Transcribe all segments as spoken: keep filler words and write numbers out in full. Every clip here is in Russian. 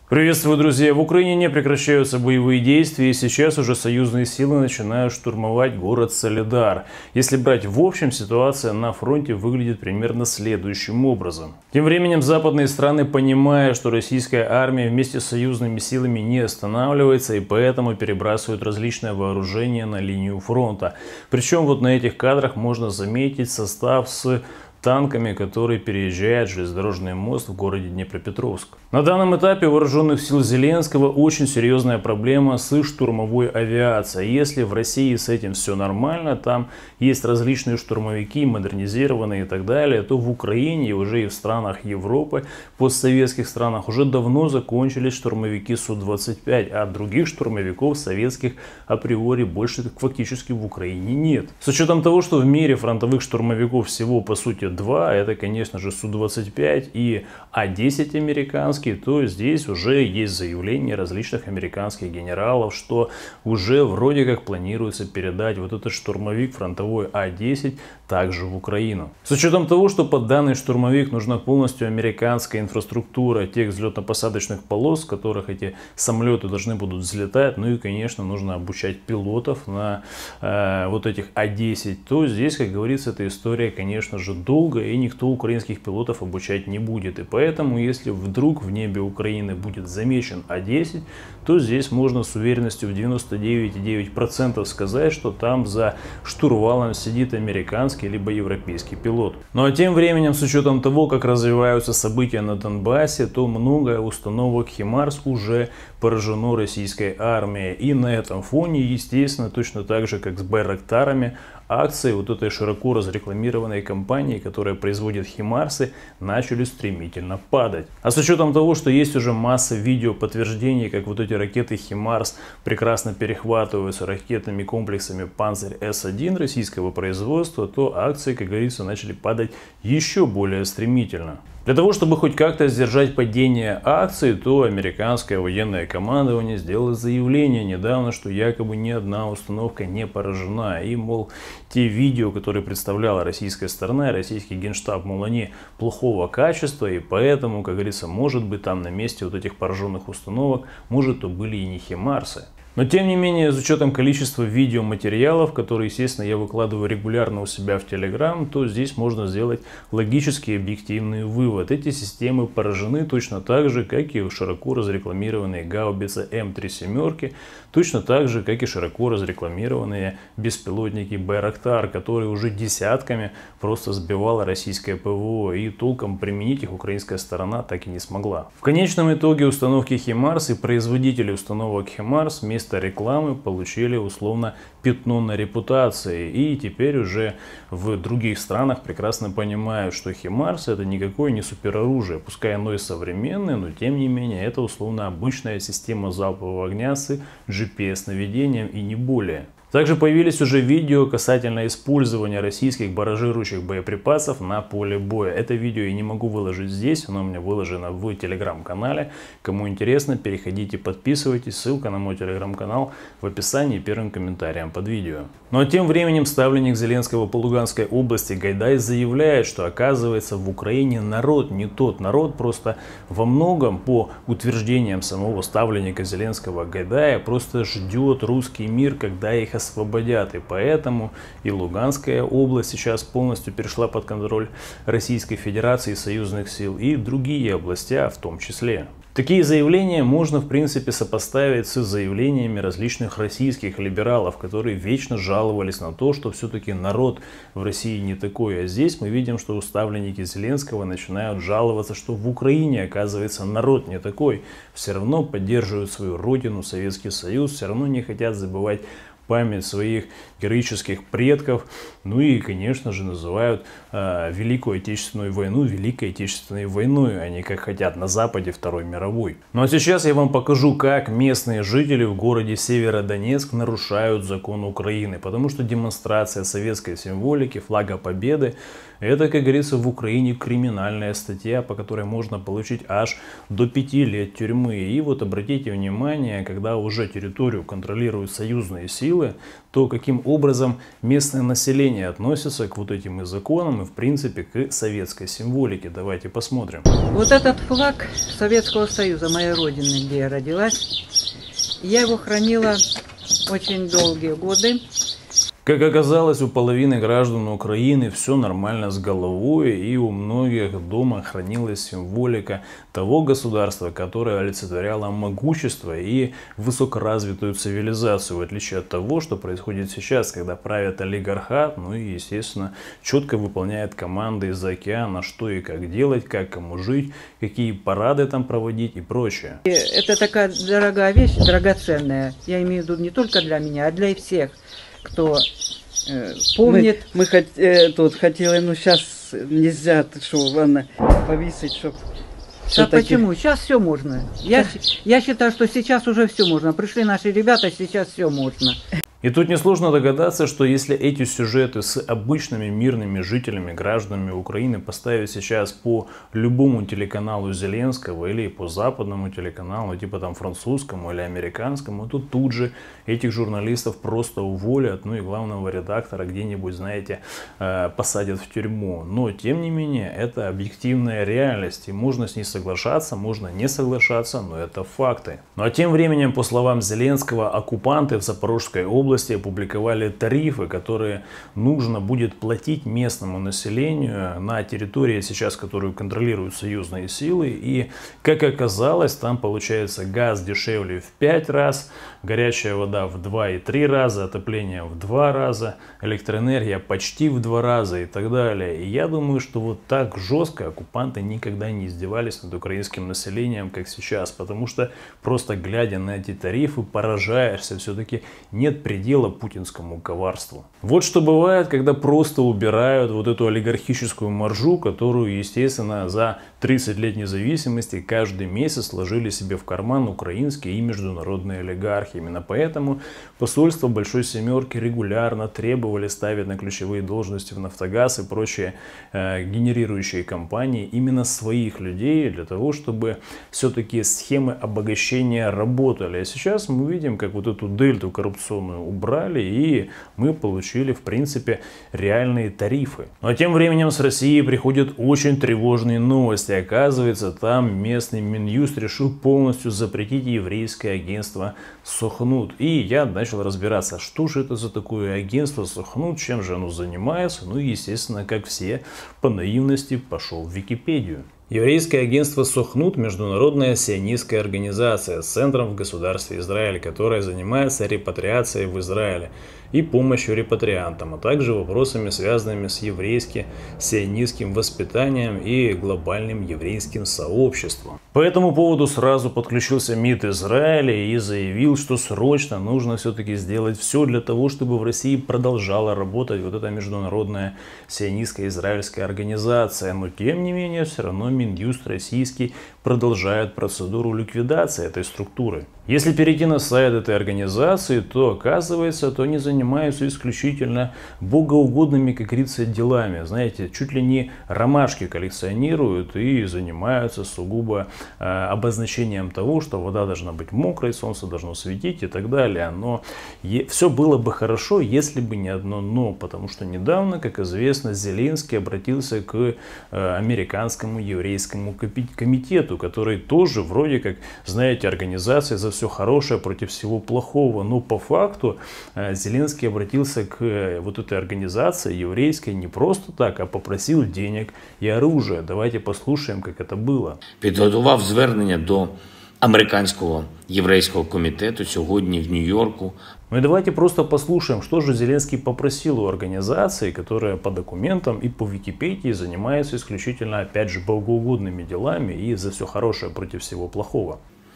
Приветствую, друзья! В Украине не прекращаются боевые действия, и сейчас уже союзные силы начинают штурмовать город Солидар. Если брать в общем, ситуация на фронте выглядит примерно следующим образом. Тем временем западные страны, понимая, что российская армия вместе с союзными силами не останавливается, и поэтому перебрасывают различное вооружение на линию фронта. Причем вот на этих кадрах можно заметить состав с танками, которые переезжают железнодорожный мост в городе Днепропетровск. На данном этапе у вооруженных сил Зеленского очень серьезная проблема с штурмовой авиацией. Если в России с этим все нормально, там есть различные штурмовики, модернизированные и так далее, то в Украине и уже и в странах Европы, постсоветских странах уже давно закончились штурмовики Су двадцать пять, а других штурмовиков советских априори больше фактически в Украине нет. С учетом того, что в мире фронтовых штурмовиков всего по сути два, это, конечно же, Су двадцать пять и А десять американский, то здесь уже есть заявления различных американских генералов, что уже вроде как планируется передать вот этот штурмовик фронтовой А десять также в Украину. С учетом того, что под данный штурмовик нужна полностью американская инфраструктура тех взлетно-посадочных полос, с которых эти самолеты должны будут взлетать, ну и, конечно, нужно обучать пилотов на э, вот этих А десять, то здесь, как говорится, эта история, конечно же, долго, и никто украинских пилотов обучать не будет. И поэтому, если вдруг в небе Украины будет замечен А десять, то здесь можно с уверенностью в девяносто девять и девять десятых процента сказать, что там за штурвалом сидит американский либо европейский пилот. Ну а тем временем, с учетом того, как развиваются события на Донбассе, то много установок Химарс уже поражено российской армией. И на этом фоне, естественно, точно так же, как с Байрактарами, акции вот этой широко разрекламированной компании, которая производит Химарсы, начали стремительно падать. А с учетом того, что есть уже масса видео подтверждений, как вот эти ракеты Химарс прекрасно перехватываются ракетными комплексами Панцирь С один российского производства, то акции, как говорится, начали падать еще более стремительно. Для того, чтобы хоть как-то сдержать падение акций, то американское военное командование сделало заявление недавно, что якобы ни одна установка не поражена. И, мол, те видео, которые представляла российская сторона, российский генштаб, мол, они плохого качества, и поэтому, как говорится, может быть, там на месте вот этих пораженных установок, может, то были и не Химарсы. Но тем не менее, с учетом количества видеоматериалов, которые, естественно, я выкладываю регулярно у себя в Telegram, то здесь можно сделать логический и объективный вывод. Эти системы поражены точно так же, как и широко разрекламированные гаубицы М три семь, точно так же, как и широко разрекламированные беспилотники Байрактар, которые уже десятками просто сбивала российское ПВО, и толком применить их украинская сторона так и не смогла. В конечном итоге установки Химарс и производители установок Химарс вместо рекламы получили условно пятно на репутации, и теперь уже в других странах прекрасно понимают, что Химарс это никакое не супероружие, пускай оно и современное, но тем не менее это условно обычная система залпового огня с джи пи эс наведением и не более. Также появились уже видео касательно использования российских баражирующих боеприпасов на поле боя. Это видео я не могу выложить здесь, оно у меня выложено в телеграм-канале. Кому интересно, переходите, подписывайтесь. Ссылка на мой телеграм-канал в описании и первым комментарием под видео. Ну а тем временем ставленник Зеленского по Луганской области Гайдай заявляет, что оказывается в Украине народ не тот народ, просто во многом по утверждениям самого ставленника Зеленского Гайдая просто ждет русский мир, когда их освободят, и поэтому и Луганская область сейчас полностью перешла под контроль Российской Федерации и союзных сил, и другие области в том числе. Такие заявления можно в принципе сопоставить с заявлениями различных российских либералов, которые вечно жаловались на то, что все-таки народ в России не такой. А здесь мы видим, что ставленники Зеленского начинают жаловаться, что в Украине, оказывается, народ не такой. Все равно поддерживают свою родину, Советский Союз, все равно не хотят забывать память своих героических предков, ну и, конечно же, называют э, Великую Отечественную войну Великой Отечественной войной, а не как хотят на Западе Второй мировой. Ну а сейчас я вам покажу, как местные жители в городе Северодонецк нарушают закон Украины, потому что демонстрация советской символики, флага Победы, это, как говорится, в Украине криминальная статья, по которой можно получить аж до пяти лет тюрьмы. И вот обратите внимание, когда уже территорию контролируют союзные силы, силы, то каким образом местное население относится к вот этим и законам, и в принципе к советской символике. Давайте посмотрим. Вот этот флаг Советского Союза, моей родины, где я родилась, я его хранила очень долгие годы. Как оказалось, у половины граждан Украины все нормально с головой, и у многих дома хранилась символика того государства, которое олицетворяло могущество и высокоразвитую цивилизацию, в отличие от того, что происходит сейчас, когда правит олигархат, ну и, естественно, четко выполняет команды из-за океана, что и как делать, как кому жить, какие парады там проводить и прочее. Это такая дорогая вещь, драгоценная, я имею в виду не только для меня, а для всех, кто э, помнит. Мы, мы хот, э, тут хотели, ну сейчас нельзя, что ладно, повесить, чтобы... А почему? Сейчас все можно. Я, я считаю, что сейчас уже все можно. Пришли наши ребята, сейчас все можно. И тут несложно догадаться, что если эти сюжеты с обычными мирными жителями, гражданами Украины поставить сейчас по любому телеканалу Зеленского или по западному телеканалу, типа там французскому или американскому, то тут же этих журналистов просто уволят, ну и главного редактора где-нибудь, знаете, посадят в тюрьму. Но, тем не менее, это объективная реальность, и можно с ней соглашаться, можно не соглашаться, но это факты. Ну а тем временем, по словам Зеленского, оккупанты в Запорожской области опубликовали тарифы, которые нужно будет платить местному населению на территории сейчас, которую контролируют союзные силы. И, как оказалось, там получается газ дешевле в пять раз, горячая вода в два и три раза, отопление в два раза, электроэнергия почти в два раза и так далее. И я думаю, что вот так жестко оккупанты никогда не издевались над украинским населением, как сейчас, потому что просто глядя на эти тарифы поражаешься, все-таки нет предела дело путинскому коварству. Вот что бывает, когда просто убирают вот эту олигархическую маржу, которую, естественно, за тридцать лет независимости каждый месяц сложили себе в карман украинские и международные олигархи. Именно поэтому посольства Большой Семерки регулярно требовали ставить на ключевые должности в Нафтогаз и прочие э, генерирующие компании именно своих людей, для того, чтобы все-таки схемы обогащения работали. А сейчас мы видим, как вот эту дельту коррупционную убрали, и мы получили, в принципе, реальные тарифы. Но тем временем с России приходят очень тревожные новости. Оказывается, там местный Минюст решил полностью запретить еврейское агентство Сохнут. И я начал разбираться, что же это за такое агентство Сохнут, чем же оно занимается. Ну и, естественно, как все, по наивности пошел в Википедию. Еврейское агентство Сохнут – международная сионистская организация с центром в государстве Израиль, которая занимается репатриацией в Израиле и помощью репатриантам, а также вопросами, связанными с еврейско-сионистским воспитанием и глобальным еврейским сообществом. По этому поводу сразу подключился МИД Израиля и заявил, что срочно нужно все-таки сделать все для того, чтобы в России продолжала работать вот эта международная сионистская израильская организация. Но тем не менее, все равно Минюст российский продолжает процедуру ликвидации этой структуры. Если перейти на сайт этой организации, то оказывается, то они занимаются исключительно богоугодными, как говорится, делами. Знаете, чуть ли не ромашки коллекционируют и занимаются сугубо э, обозначением того, что вода должна быть мокрой, солнце должно светить и так далее. Но все было бы хорошо, если бы не одно но, потому что недавно, как известно, Зеленский обратился к э, американскому еврейскому комитету, который тоже вроде как, знаете, организация за все хорошее против всего плохого. Но по факту э, Зеленский обратился к э, вот этой организации еврейской не просто так, а попросил денег и оружия. Давайте послушаем, как это было. Підготував звернення до американського єврейського комітету сьогодні в Нью-Йорку. Ну и давайте просто послушаем, что же Зеленский попросил у организации, которая по документам и по Википедии занимается исключительно, опять же, богоугодными делами и за все хорошее против всего плохого.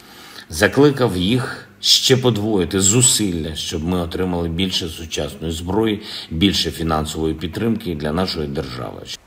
Закликав їх ще подвоїти зусилля, щоб ми отримали більше сучасної зброї, більше фінансової підтримки для нашої держави.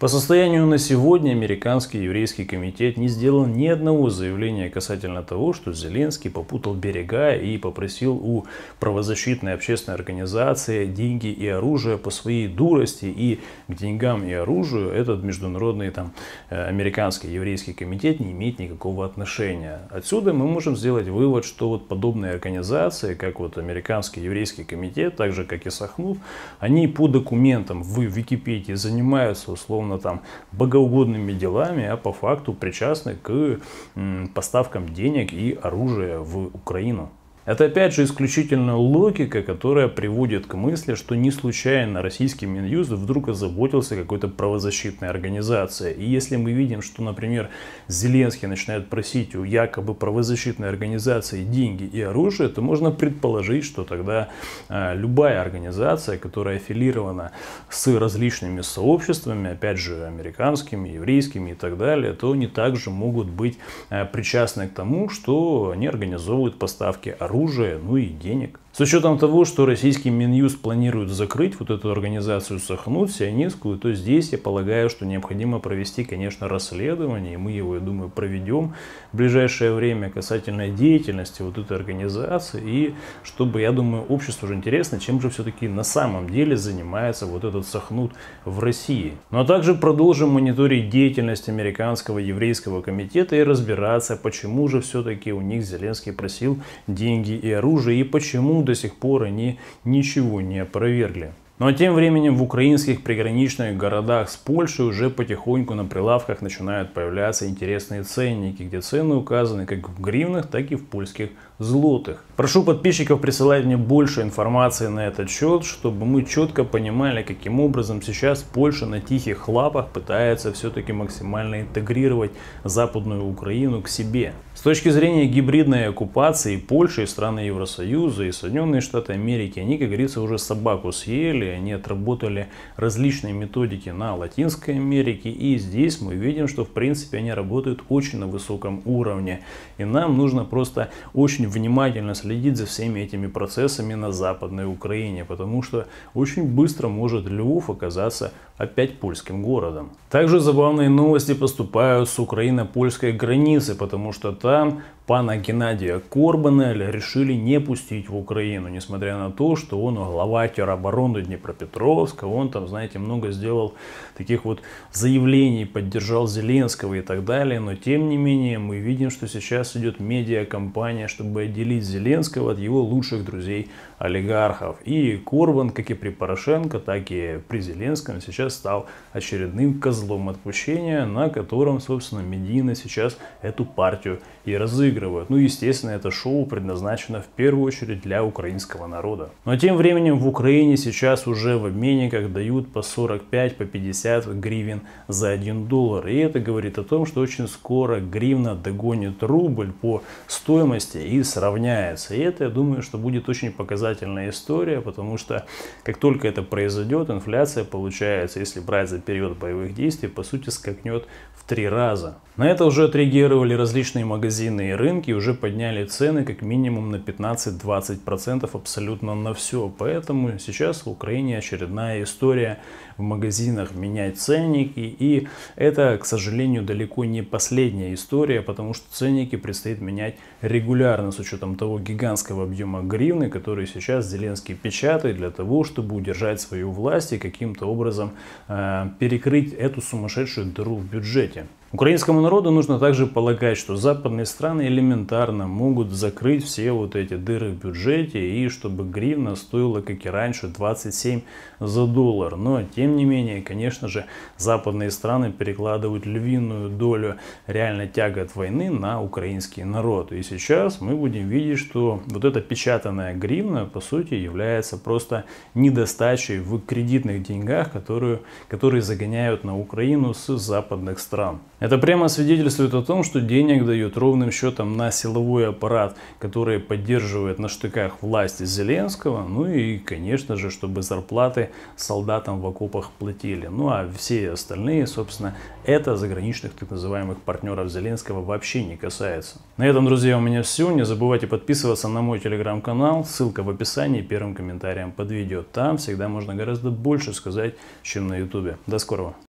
По состоянию на сегодня американский еврейский комитет не сделал ни одного заявления касательно того, что Зеленский попутал берега и попросил у правозащитной общественной организации деньги и оружие по своей дурости, и к деньгам и оружию этот международный там, американский еврейский комитет не имеет никакого отношения. Отсюда мы можем сделать вывод, что вот подобные организации, как вот американский еврейский комитет, так же как и Сахнут, они по документам в Википедии занимаются условно там богоугодными делами, а по факту причастны к м, поставкам денег и оружия в Украину. Это опять же исключительно логика, которая приводит к мысли, что не случайно российский Минюст вдруг озаботился какой-то правозащитной организацией. И если мы видим, что, например, Зеленский начинает просить у якобы правозащитной организации деньги и оружие, то можно предположить, что тогда а, любая организация, которая аффилирована с различными сообществами, опять же американскими, еврейскими и так далее, то они также могут быть а, причастны к тому, что они организовывают поставки оружия. оружия, ну и денег. С учетом того, что российский Минюст планирует закрыть вот эту организацию Сахнут, сионистскую, то здесь я полагаю, что необходимо провести, конечно, расследование, и мы его, я думаю, проведем в ближайшее время касательно деятельности вот этой организации, и чтобы, я думаю, обществу уже интересно, чем же все-таки на самом деле занимается вот этот Сахнут в России. Ну а также продолжим мониторить деятельность американского еврейского комитета и разбираться, почему же все-таки у них Зеленский просил деньги и оружие, и почему до сих пор они ничего не опровергли. Ну а тем временем в украинских приграничных городах с Польшей уже потихоньку на прилавках начинают появляться интересные ценники, где цены указаны как в гривнах, так и в польских злотых. Прошу подписчиков присылать мне больше информации на этот счет, чтобы мы четко понимали, каким образом сейчас Польша на тихих лапах пытается все-таки максимально интегрировать Западную Украину к себе. С точки зрения гибридной оккупации Польши и страны Евросоюза и Соединенные Штаты Америки, они, как говорится, уже собаку съели, они отработали различные методики на Латинской Америке, и здесь мы видим, что в принципе они работают очень на высоком уровне, и нам нужно просто очень внимательно следить за всеми этими процессами на Западной Украине, потому что очень быстро может Львов оказаться опять польским городом. Также забавные новости поступают с украино-польской границы, потому что там пана Геннадия Корбана решили не пустить в Украину, несмотря на то, что он глава теробороны Днепропетровска, он там, знаете, много сделал таких вот заявлений, поддержал Зеленского и так далее, но тем не менее мы видим, что сейчас идет медиакомпания, чтобы отделить Зеленского от его лучших друзей олигархов. И Корбан, как и при Порошенко, так и при Зеленском, сейчас стал очередным козлом отпущения, на котором, собственно, медийно сейчас эту партию и разыгрывают. Ну, естественно, это шоу предназначено в первую очередь для украинского народа. Но тем временем в Украине сейчас уже в обменниках дают по сорок пять, по пятьдесят гривен за один доллар. И это говорит о том, что очень скоро гривна догонит рубль по стоимости и сравняется. И это, я думаю, что будет очень показательная история, потому что как только это произойдет, инфляция, получается, если брать за период боевых действий, по сути скакнет в три раза. На это уже отреагировали различные магазины и рынки, уже подняли цены как минимум на пятнадцать-двадцать процентов абсолютно на все. Поэтому сейчас в Украине очередная история в магазинах менять ценники. И это, к сожалению, далеко не последняя история, потому что ценники предстоит менять регулярно с учетом того гигантского объема гривны, который сейчас Зеленский печатает для того, чтобы удержать свою власть и каким-то образом э, перекрыть эту сумасшедшую дыру в бюджете. Украинскому народу нужно также полагать, что западные страны элементарно могут закрыть все вот эти дыры в бюджете, и чтобы гривна стоила, как и раньше, двадцать семь за доллар. Но, тем не менее, конечно же, западные страны перекладывают львиную долю реально тягот войны на украинский народ. И сейчас мы будем видеть, что вот эта печатанная гривна, по сути, является просто недостачей в кредитных деньгах, которую, которые загоняют на Украину с западных стран. Это прямо свидетельствует о том, что денег дают ровным счетом на силовой аппарат, который поддерживает на штыках власти Зеленского, ну и, конечно же, чтобы зарплаты солдатам в окопах платили. Ну а все остальные, собственно, это заграничных так называемых партнеров Зеленского вообще не касается. На этом, друзья, у меня все. Не забывайте подписываться на мой телеграм-канал, ссылка в описании, первым комментарием под видео. Там всегда можно гораздо больше сказать, чем на ютубе. До скорого!